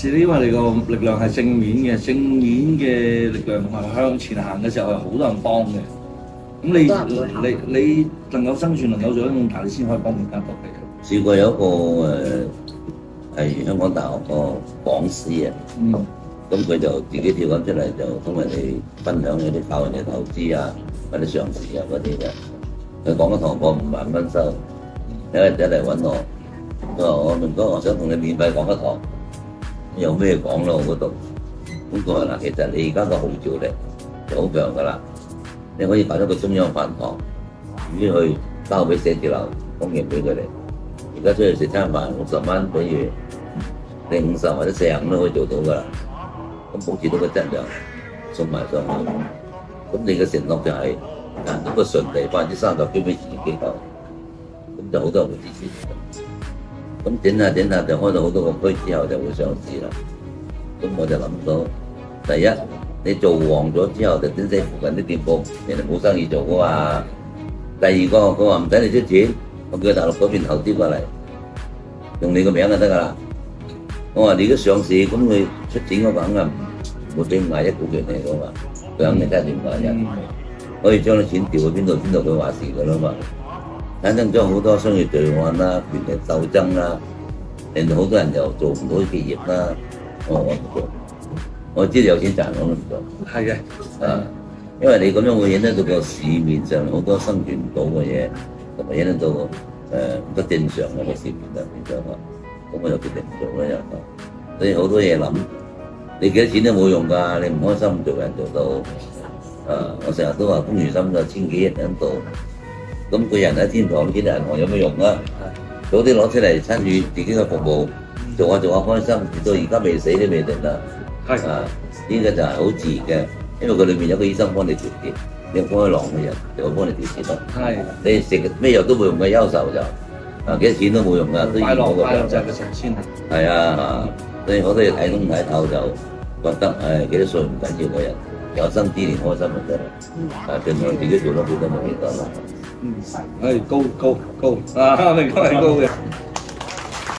是因為你個力量係正面嘅，正面嘅力量同埋向前行嘅時候係好多人幫嘅。咁你能夠生存，能夠做得咁大，你先可以幫更加多嘅人。 試過有一個係香港大學個講師啊，咁佢就自己跳緊出嚟，就同人哋分享嗰啲教人哋投資啊，或者上市啊嗰啲嘅。佢講一堂課5萬蚊收，有人仔嚟揾我，佢話我明哥，我想同你免費講一堂，有咩講咯我嗰度？咁佢話嗱，其實你而家個號召力就好強噶啦，你可以搞一個中央飯堂，已經去交俾寫字樓供應俾佢哋。而家出去食餐飯60蚊，比如你50或者45都可以做到噶啦。咁保持到個質量送埋上去，咁你嘅承諾就係咁個順利30%捐俾慈善機構，咁就好多人會支持。咁整下就開到好多個區之後就會上市啦。咁我就諗到，第一你做旺咗之後就整死附近啲店鋪，人哋冇生意做噶嘛。第二個佢話唔使你出錢，我叫大陸嗰邊投資過嚟，用你個名就得噶啦。我話你而家上市，咁佢出錢嗰個肯定唔會俾51股權嚟噶嘛，佢肯定加點51，可以將啲錢調去邊度佢話事噶啦嘛，產生咗好多商業罪案啦、權力鬥爭啦，令到好多人又做唔到企業啦。我唔做，我知道有錢賺我都唔做。係嘅，因為你咁樣會影響到個市面上好多生存唔到嘅嘢，同埋影響到唔得正常嘅個市面啊變咗啊。咁我就決定唔做啦又，所以好多嘢諗，你幾多錢都冇用㗎，你唔開心做人做到，我成日都話公餘心就千幾億喺度，咁個人喺天堂見銀行有咩用啊？早啲攞出嚟參與自己嘅服務，做下開心，到而家未死都未定啦。呢個就係好自然嘅，因為佢裏面有個醫生幫你調節，你開朗嘅人就會幫你調節得。你食咩藥都冇用嘅憂愁就。幾多錢都冇用㗎，都要攞個獎就係個神仙。係啊，所以好多嘢睇通睇透就覺得幾多歲唔緊要嘅人，有生之年開心就得啦。盡量自己做得幾多咪幾多啦。 高啊，明哥係高嘅。